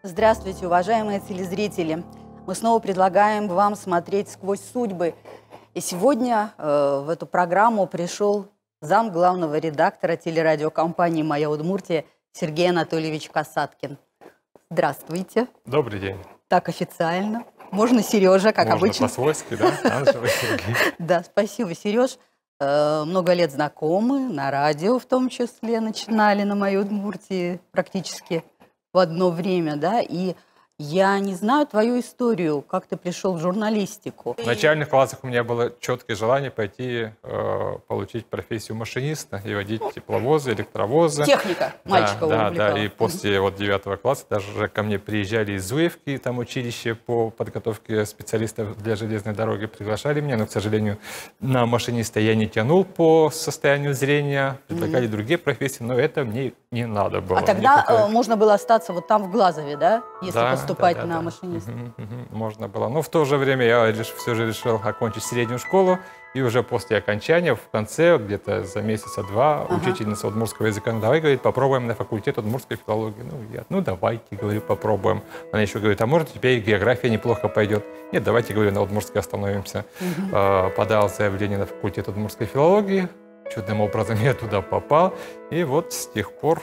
Здравствуйте, уважаемые телезрители! Мы снова предлагаем вам смотреть сквозь судьбы. И сегодня в эту программу пришел зам главного редактора телерадиокомпании «Моя Удмуртия» Сергей Анатольевич Касаткин. Здравствуйте. Добрый день. Так официально. Можно Сережа, как обычно. Можно по-свойски, да? Сергей. Да, спасибо, Сереж. Много лет знакомы, на радио в том числе начинали на «Моей Удмуртии» практически в одно время, да, и я не знаю твою историю, как ты пришел в журналистику. В начальных классах у меня было четкое желание пойти получить профессию машиниста и водить тепловозы, электровозы. Техника мальчика увлекала. Да, и после 9 класса даже ко мне приезжали из Зуевки, там училище по подготовке специалистов для железной дороги, приглашали меня, но, к сожалению, на машиниста я не тянул по состоянию зрения, предлагали другие профессии, но это мне не надо было. А тогда можно было остаться вот там в Глазове, да, если поступать на машиниста? Можно было. Но в то же время я все же решил окончить среднюю школу. И уже после окончания, в конце, где-то за месяца-два, учительница удмуртского языка, ну давай, говорит, попробуем на факультет удмуртской филологии. Ну давайте, говорю, попробуем. Она еще говорит, а может теперь и география неплохо пойдет. Нет, давайте, говорю, на удмуртской остановимся. Подал заявление на факультет удмуртской филологии. Чудным образом я туда попал. И вот с тех пор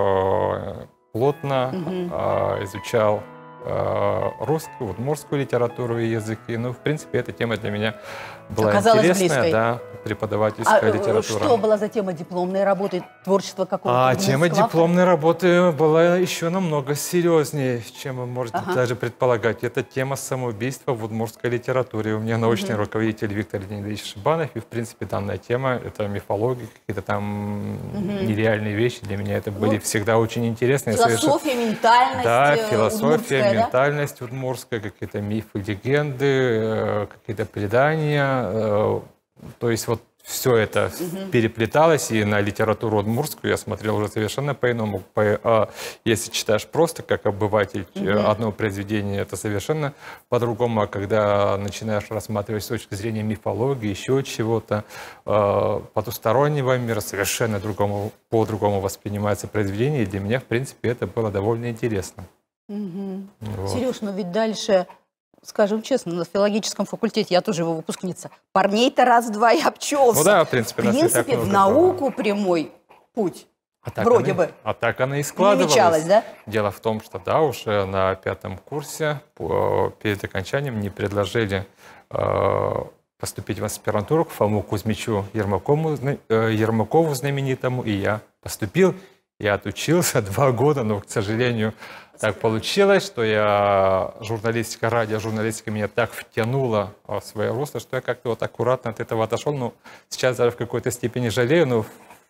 плотно изучал русскую, удмуртскую литературу и языки. Ну, в принципе, эта тема для меня была интересная, да, преподавательская литература. Что была за тема дипломной работы, творчество какого-то? Тема дипломной работы была еще намного серьезнее, чем вы можете даже предполагать. Это тема самоубийства в удмуртской литературе. У меня научный руководитель Виктор Леонидович Шибанов, и, в принципе, данная тема, это мифология, какие-то там нереальные вещи. Для меня это были всегда очень интересные. Философия, ментальность. Да, философия, ментальность удмуртская, какие-то мифы, легенды, какие-то предания. То есть вот все это переплеталось, и на литературу удмуртскую я смотрел уже совершенно по-иному. Если читаешь просто как обыватель одно произведение, это совершенно по-другому. А когда начинаешь рассматривать с точки зрения мифологии, еще чего-то, потустороннего мира, совершенно по-другому воспринимается произведение. И для меня, в принципе, это было довольно интересно. Вот. Сереж, но ведь дальше, скажем честно, на филологическом факультете, я тоже его выпускница, парней-то раз-два и обчелся. Ну да, в принципе, в науку прямой путь. Вроде бы. А так она и складывалась. Намечалась, да? Дело в том, что да, уже на 5-м курсе перед окончанием мне предложили поступить в аспирантуру к Фому Кузьмичу Ермакову знаменитому, и я поступил. Я отучился 2 года, но, к сожалению, так получилось, что журналистика, радиожурналистика меня так втянула в свое русло, что я как-то вот аккуратно от этого отошел. Ну, сейчас даже в какой-то степени жалею, но,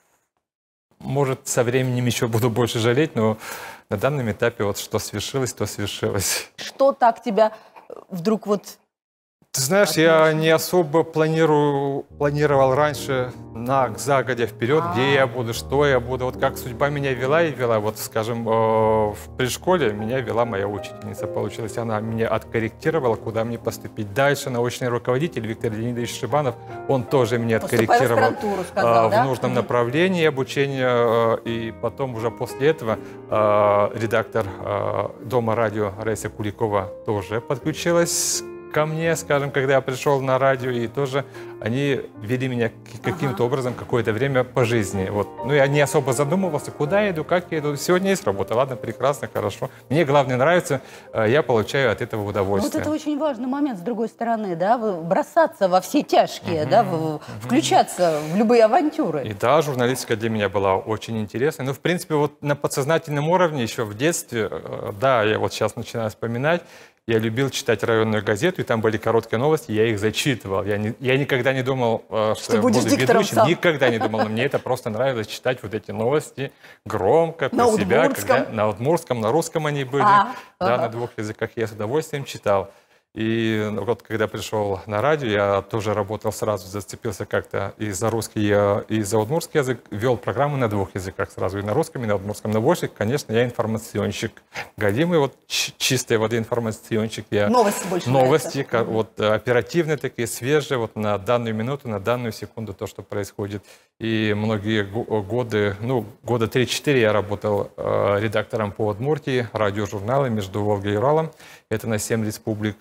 может, со временем еще буду больше жалеть, но на данном этапе вот что свершилось, то свершилось. Что так тебя вдруг вот... Ты знаешь, я не особо планировал раньше загодя вперед, где я буду, что я буду. Вот как судьба меня вела и вела. Вот, скажем, в предшколе меня вела моя учительница. Получилось, она меня откорректировала, куда мне поступить. Дальше научный руководитель Виктор Леонидович Шибанов, он тоже меня откорректировал в нужном направлении обучения. И потом уже после этого редактор Дома радио Раиса Куликова тоже подключилась ко мне, скажем, когда я пришел на радио, и тоже они вели меня каким-то образом какое-то время по жизни. Вот. Ну, я не особо задумывался, куда я иду, как я иду. Сегодня есть работа, ладно, прекрасно, хорошо. Мне главное нравится, я получаю от этого удовольствие. Вот это очень важный момент, с другой стороны, да, бросаться во все тяжкие, да, включаться в любые авантюры. И да, журналистика для меня была очень интересной. Ну, в принципе, вот на подсознательном уровне еще в детстве, да, я вот сейчас начинаю вспоминать, я любил читать районную газету, и там были короткие новости, я их зачитывал. Я никогда не думал, что я буду ведущим, никогда не думал, но мне это просто нравилось читать вот эти новости громко, про себя. На удмуртском, на русском они были, да, на 2 языках я с удовольствием читал. И вот когда пришел на радио, я тоже работал сразу, зацепился как-то и за русский, и за удмуртский язык, вел программу на двух языках сразу, и на русском, и на удмуртском. Но больше, конечно, я информационщик. Годимый, вот чистой воды информационщик. Я новости больше новости, вот оперативные такие, свежие, вот на данную минуту, на данную секунду то, что происходит. И многие годы, ну, года 3-4 я работал редактором по Удмуртии, радиожурнала «Между Волгой и Уралом». Это на 7 республик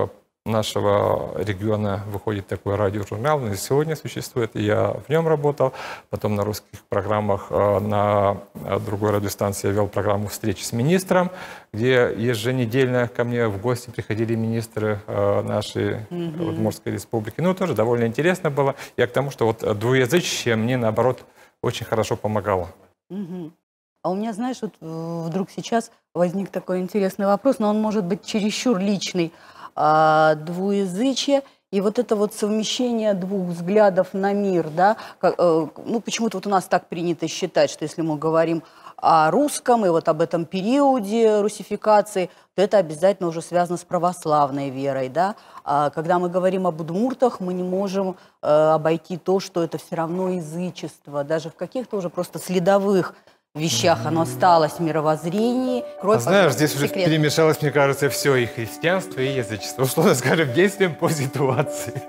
нашего региона выходит такой радиожурнал. Он и сегодня существует, и я в нем работал. Потом на русских программах на другой радиостанции я вел программу «Встречи с министром», где еженедельно ко мне в гости приходили министры нашей Удмуртской республики. Ну, тоже довольно интересно было. Я к тому, что вот двуязычие мне, наоборот, очень хорошо помогало. А у меня, знаешь, вот вдруг сейчас возник такой интересный вопрос, но он может быть чересчур личный. Двуязычие и вот это вот совмещение двух взглядов на мир, да, ну, почему-то вот у нас так принято считать, что если мы говорим о русском и вот об этом периоде русификации, то это обязательно уже связано с православной верой, да. А когда мы говорим об удмуртах, мы не можем обойти то, что это все равно язычество, даже в каких-то уже просто следовых вещах оно осталось в мировоззрении. Знаешь, здесь уже перемешалось, мне кажется, все, и христианство, и язычество. Условно скажем, действием по ситуации.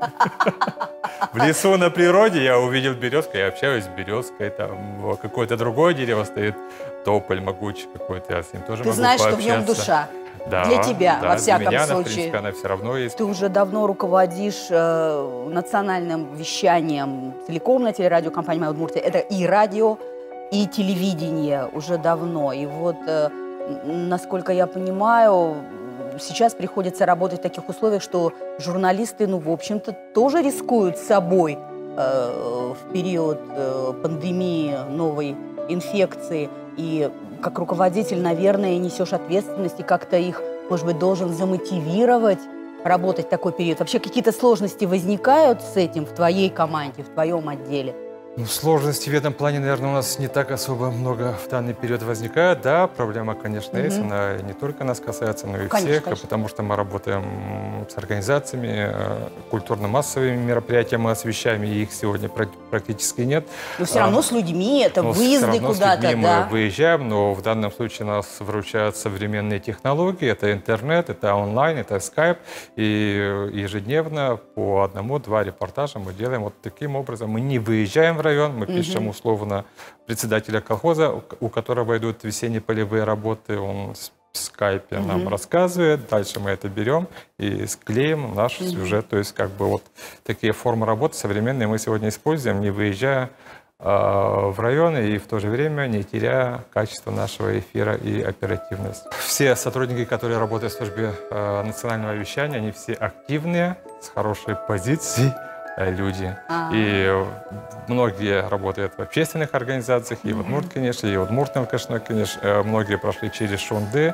В лесу на природе я увидел березку, я общаюсь с березкой, там какое-то другое дерево стоит, тополь могучий какой-то, я с ним тоже могу пообщаться. Ты знаешь, что в нем душа. Да, для тебя, да, во всяком для меня, случае. В принципе, она все равно есть. Ты уже давно руководишь национальным вещанием целиком на телерадиокомпании «Моя Удмуртия». Это и радио, и телевидение уже давно. И вот, насколько я понимаю, сейчас приходится работать в таких условиях, что журналисты, ну, в общем-то, тоже рискуют собой в период пандемии новой инфекции. И как руководитель, наверное, несешь ответственность и как-то их, может быть, должен замотивировать работать в такой период. Вообще какие-то сложности возникают с этим в твоей команде, в твоем отделе? Ну, сложности в этом плане, наверное, у нас не так особо много в данный период возникает. Да, проблема, конечно, есть. Она не только нас касается, но и всех, потому что мы работаем с организациями, культурно-массовыми мероприятия мы освещаем, и их сегодня практически нет. Но все равно с людьми, это выезды куда-то, да? Мы выезжаем, но в данном случае нас выручают современные технологии. Это интернет, это онлайн, это скайп. И ежедневно по 1-2 репортажа мы делаем вот таким образом. Мы не выезжаем в район, мы пишем условно председателя колхоза, у которого идут весенние полевые работы, он в скайпе нам рассказывает, дальше мы это берем и склеим наш сюжет. То есть как бы вот такие формы работы современные мы сегодня используем, не выезжая в районы и в то же время не теряя качество нашего эфира и оперативность. Все сотрудники, которые работают в службе национального вещания, они все активные, с хорошей позицией люди. И многие работают в общественных организациях, и в Удмурт, конечно, и в Удмуртном, конечно, многие прошли через Шунды.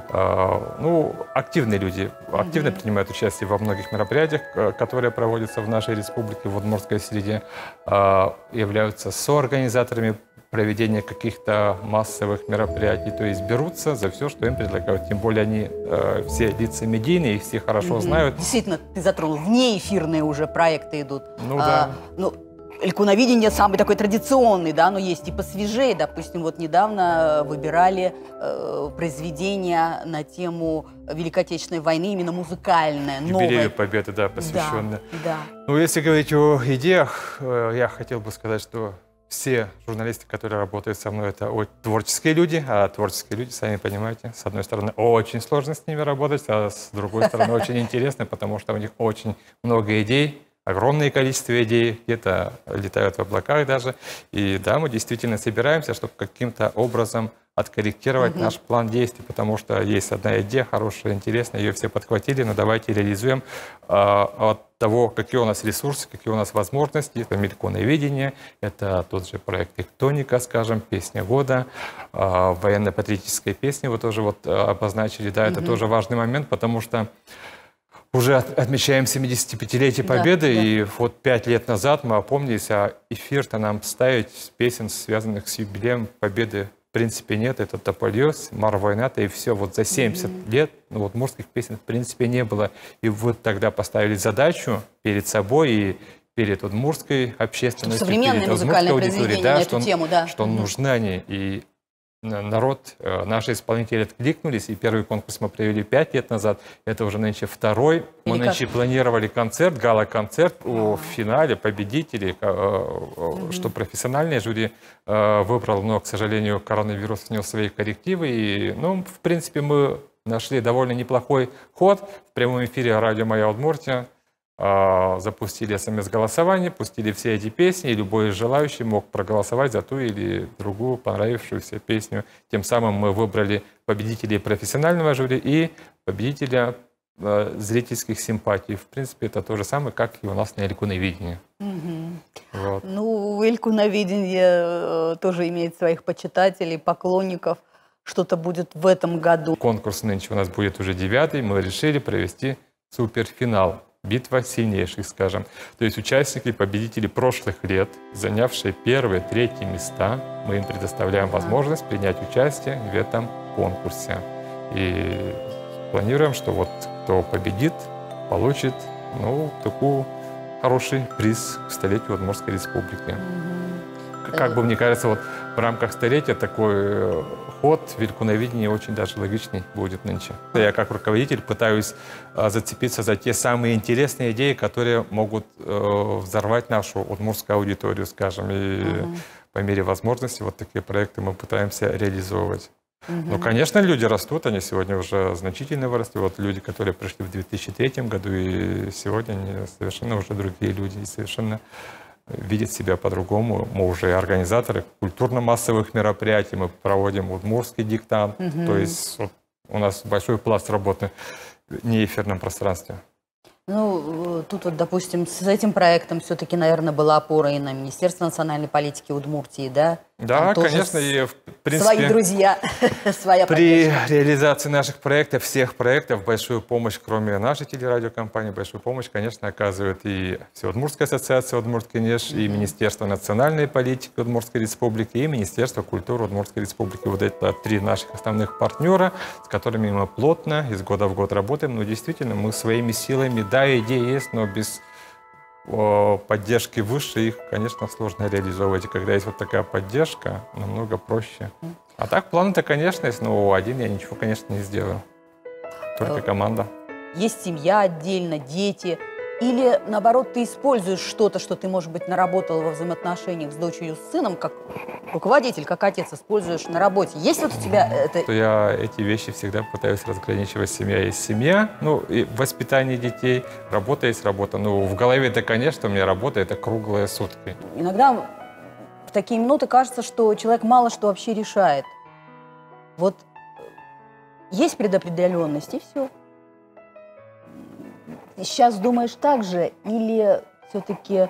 Ну, активные люди, активно принимают участие во многих мероприятиях, которые проводятся в нашей республике, в удмуртской среде, являются соорганизаторами проведения каких-то массовых мероприятий, то есть берутся за все, что им предлагают. Тем более они все лица медийные, их все хорошо знают. Действительно, ты затронул, внеэфирные уже проекты идут. Ну да. Ну, Элькуновидение самый такой традиционный, да, но есть и посвежее. Допустим, вот недавно выбирали произведение на тему Великой Отечественной войны, именно музыкальное, новое. Юбилею Победы, да, посвященное. Да. Ну, если говорить о идеях, я хотел бы сказать, что все журналисты, которые работают со мной, это творческие люди, а творческие люди, сами понимаете, с одной стороны, очень сложно с ними работать, а с другой стороны, очень интересно, потому что у них очень много идей, огромное количество идей, где-то летают в облаках даже. И да, мы действительно собираемся, чтобы каким-то образом откорректировать наш план действий, потому что есть одна идея хорошая, интересная, ее все подхватили, но давайте реализуем от того, какие у нас ресурсы, какие у нас возможности. Это мельконоведение, это тот же проект «Тектоника», скажем, «Песня года», военно-патриотическая песня вы тоже вот обозначили, да, это тоже важный момент, потому что уже отмечаем 75-летие Победы, и вот 5 лет назад мы опомнились, а эфир-то нам ставить с песен, связанных с юбилеем Победы принципе нет. Это Тополёс, Марвойната и все. Вот за 70 лет ну, вот удмуртских песен в принципе не было. И вот тогда поставили задачу перед собой и перед удмуртской общественностью, перед удмуртской аудиторией, да, что нужны они. И народ, наши исполнители откликнулись, и первый конкурс мы провели 5 лет назад, это уже нынче второй. Мы нынче планировали концерт, гала-концерт в финале победителей, что профессиональное жюри выбрал, но, к сожалению, коронавирус внес свои коррективы. И, ну, в принципе, мы нашли довольно неплохой ход. В прямом эфире радио «Моя Удмуртия» запустили СМС-голосование, пустили все эти песни, и любой желающий мог проголосовать за ту или другую понравившуюся песню. Тем самым мы выбрали победителей профессионального жюри и победителя зрительских симпатий. В принципе, это то же самое, как и у нас на Элькуновидении. Вот. Ну, Элькуновидение тоже имеет своих почитателей, поклонников. Что-то будет в этом году. Конкурс нынче у нас будет уже 9-й. Мы решили провести суперфинал. Битва сильнейших, скажем. То есть участники, победители прошлых лет, занявшие 1-3 места, мы им предоставляем возможность принять участие в этом конкурсе. И планируем, что вот кто победит, получит, ну, такой хороший приз к столетию Удмуртской республики. Как бы мне кажется, вот в рамках столетия такой ход в Элькуновидении очень даже логичный будет нынче. Я как руководитель пытаюсь зацепиться за те самые интересные идеи, которые могут взорвать нашу удмуртскую аудиторию, скажем. И по мере возможности вот такие проекты мы пытаемся реализовывать. Ну, конечно, люди растут, они сегодня уже значительно выросли. Вот люди, которые пришли в 2003 году, и сегодня они совершенно уже другие люди, и совершенно видят себя по-другому. Мы уже организаторы культурно-массовых мероприятий, мы проводим удмуртский диктант. То есть вот, у нас большой пласт работы в неэфирном пространстве. Ну, тут вот, допустим, с этим проектом все-таки, наверное, была опора и на Министерство национальной политики Удмуртии, да? Да, конечно, и в принципе... Свои друзья, своя При поддержка. реализации наших проектов, всех проектов, большую помощь, кроме нашей телерадиокомпании, большую помощь, конечно, оказывает и Всеудмуртская ассоциация Удмурт-Кенеш, и Министерство национальной политики Удмуртской республики, и Министерство культуры Удмуртской республики. Вот это 3 наших основных партнера, с которыми мы плотно из года в год работаем. Но действительно, мы своими силами, да, идеи есть, но без поддержки выше их, конечно, сложно реализовывать. И когда есть вот такая поддержка, намного проще. А так, планы-то, конечно, есть, но один я ничего, конечно, не сделаю. Только команда. Есть семья отдельно, дети. Или, наоборот, ты используешь что-то, что ты, может быть, наработал во взаимоотношениях с дочерью, с сыном, как руководитель, как отец, используешь на работе. Есть вот у тебя это? Я эти вещи всегда пытаюсь разграничивать. Семья есть семья, ну, и воспитание детей, работа есть работа. Ну, в голове-то, конечно, у меня работа – это круглые сутки. Иногда в такие минуты кажется, что человек мало что вообще решает. Вот есть предопределенность, и все. Сейчас думаешь так же или все-таки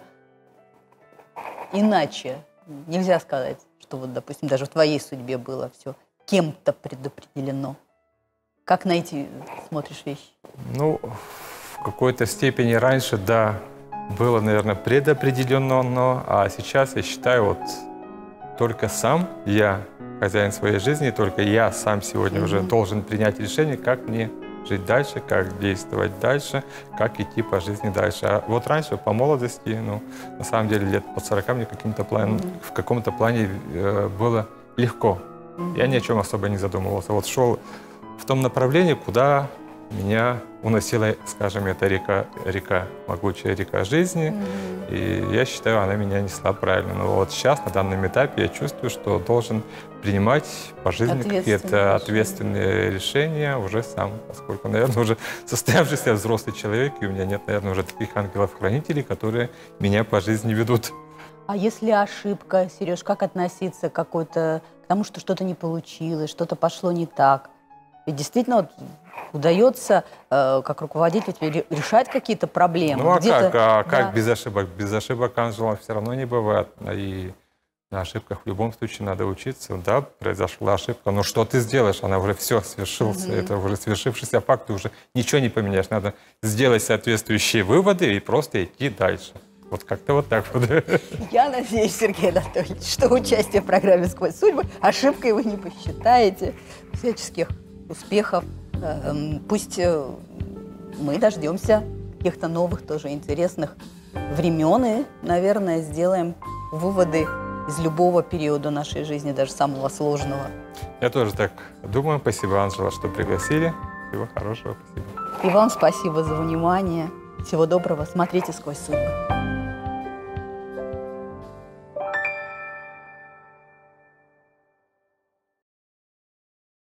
иначе? Нельзя сказать, что вот, допустим, даже в твоей судьбе было все кем-то предопределено. Как на эти смотришь вещи? Ну, в какой-то степени раньше, да, было, наверное, предопределено, а сейчас я считаю, вот только сам я хозяин своей жизни, только я сам сегодня уже должен принять решение, как мне жить дальше, как действовать дальше, как идти по жизни дальше. А вот раньше, по молодости, ну, на самом деле, лет по 40 мне в каком-то плане было легко. Я ни о чем особо не задумывался. Вот шел в том направлении, куда меня уносила, скажем, эта река, могучая река жизни. И я считаю, она меня несла правильно. Но вот сейчас, на данном этапе, я чувствую, что должен принимать по жизни какие-то ответственные решения уже сам. Поскольку, наверное, уже состоявшийся взрослый человек, и у меня нет, наверное, уже таких ангелов-хранителей, которые меня по жизни ведут. А если ошибка, Сереж, как относиться к тому, что что-то не получилось, что-то пошло не так? Ведь действительно вот удается, как руководитель, решать какие-то проблемы. Ну а как без ошибок? Без ошибок, Анжела, все равно не бывает. И на ошибках в любом случае надо учиться. Да, произошла ошибка, но что ты сделаешь? Она уже все свершился. Это уже свершившийся факт, ты уже ничего не поменяешь. Надо сделать соответствующие выводы и просто идти дальше. Вот как-то вот так вот. Я надеюсь, Сергей Анатольевич, что участие в программе «Сквозь судьбы» ошибкой вы не посчитаете. Всяческих успехов. Пусть мы дождемся каких-то новых, тоже интересных времен и, наверное, сделаем выводы из любого периода нашей жизни, даже самого сложного. Я тоже так думаю. Спасибо, Анжела, что пригласили. Всего хорошего. Спасибо. И вам спасибо за внимание. Всего доброго. Смотрите «Сквозь судьбы».